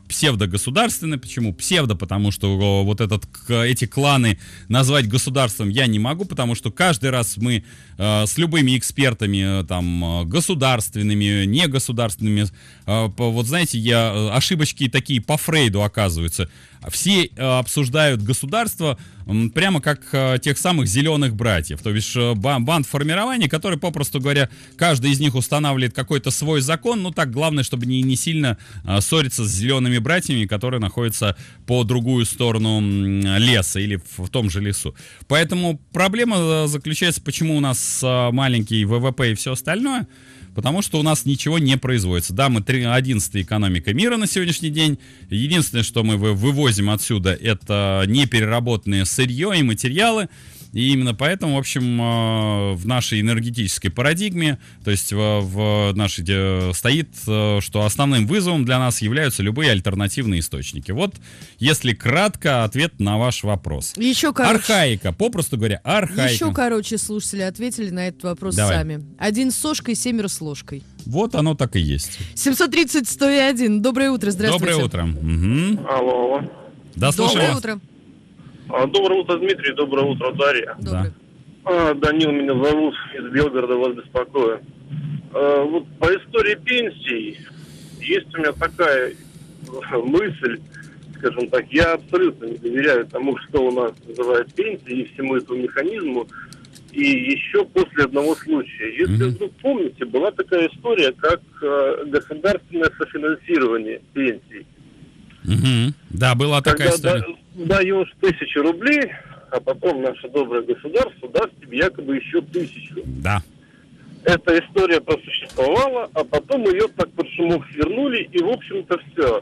псевдогосударственное. Почему псевдо? Потому что вот этот, эти кланы назвать государством я не могу, потому что каждый раз мы э, с любыми экспертами, там, государственными, негосударственными, э, вот знаете, я, ошибочки такие по Фрейду оказываются. Все э, обсуждают государство э, прямо как э, тех самых зеленых братьев, то бишь э, бандформирование, которые, попросту говоря, каждый из них устанавливает какой-то свой закон, ну так, главное, чтобы не, не сильно э, ссориться с зелеными братьями, которые находятся по другую сторону э, леса или в, в том же лесу. Поэтому проблема заключается, почему у нас э, маленький ВВП и все остальное. Потому что у нас ничего не производится. Да, мы одиннадцатая экономика мира на сегодняшний день. Единственное, что мы вывозим отсюда, это непереработанное сырье и материалы. И именно поэтому, в общем, в нашей энергетической парадигме, то есть в, в нашей, стоит, что основным вызовом для нас являются любые альтернативные источники. Вот, если кратко, ответ на ваш вопрос. Еще короче. Архаика, попросту говоря, архаика. Еще короче слушатели ответили на этот вопрос Давай. сами. Один с сошкой, семеро с ложкой. Вот оно так и есть. семьсот тридцать сто один. Доброе утро, здравствуйте. Доброе утро. Угу. Алло. Да, слушаю Доброе вас. утро. Доброе утро, Дмитрий. Доброе утро, Дарья. Да. А, Данил меня зовут, из Белгорода вас беспокою. А, вот по истории пенсий есть у меня такая мысль, скажем так, я абсолютно не доверяю тому, что у нас называют пенсией и всему этому механизму. И еще после одного случая. Если mm-hmm. вдруг помните, была такая история, как э, государственное софинансирование пенсий. Mm-hmm. Да, была Когда такая история. Да, даешь тысячу рублей, а потом наше доброе государство даст тебе якобы еще тысячу. Да. Эта история просуществовала, а потом ее так под шумок свернули, и, в общем-то, все.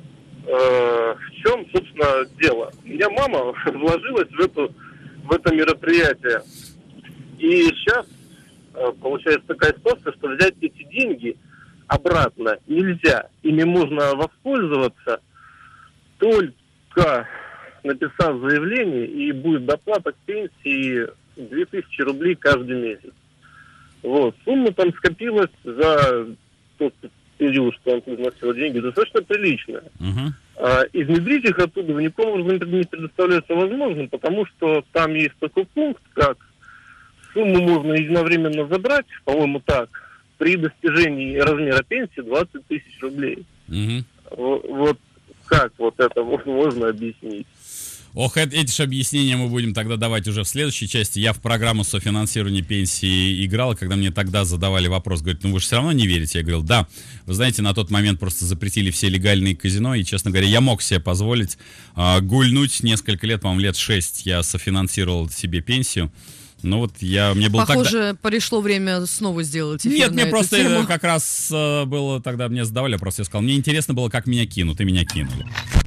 Э, в чем, собственно, дело? У меня мама вложилась в, эту, в это мероприятие. И сейчас э, получается такая ситуация, что взять эти деньги обратно нельзя. Ими можно воспользоваться только написав заявление, и будет доплата к пенсии две тысячи рублей каждый месяц. Вот. Сумма там скопилась за тот период, что он приносил деньги, достаточно приличная. Uh-huh. А, и внедрить их оттуда никаким образом не предоставляется возможным, потому что там есть такой пункт, как сумму можно единовременно забрать, по-моему, так, при достижении размера пенсии двадцать тысяч рублей. Uh-huh. Вот, вот как вот это можно объяснить? Ох, эти же объяснения мы будем тогда давать уже в следующей части. Я в программу софинансирования пенсии играл, когда мне тогда задавали вопрос, говорят, ну вы же все равно не верите? Я говорил, да. Вы знаете, на тот момент просто запретили все легальные казино, и, честно говоря, я мог себе позволить э, гульнуть несколько лет, по-моему, лет шесть я софинансировал себе пенсию. Ну вот я, мне было Похоже, тогда... пришло время снова сделать эфир. Нет, на мне эту просто тему. как раз э, было, тогда мне задавали, просто я сказал, мне интересно было, как меня кинут, и меня кинули.